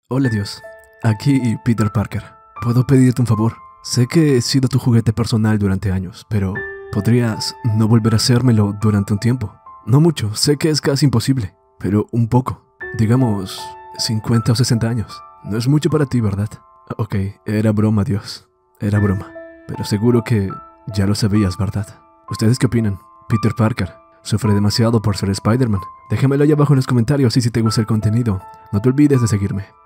Hola Dios, aquí Peter Parker. ¿Puedo pedirte un favor? Sé que he sido tu juguete personal durante años, pero ¿podrías no volver a hacérmelo durante un tiempo? No mucho, sé que es casi imposible, pero un poco. Digamos, 50 o 60 años. No es mucho para ti, ¿verdad? Ok, era broma, Dios. Era broma. Pero seguro que ya lo sabías, ¿verdad? ¿Ustedes qué opinan? Peter Parker sufre demasiado por ser Spider-Man. Déjamelo ahí abajo en los comentarios y si te gusta el contenido, no te olvides de seguirme.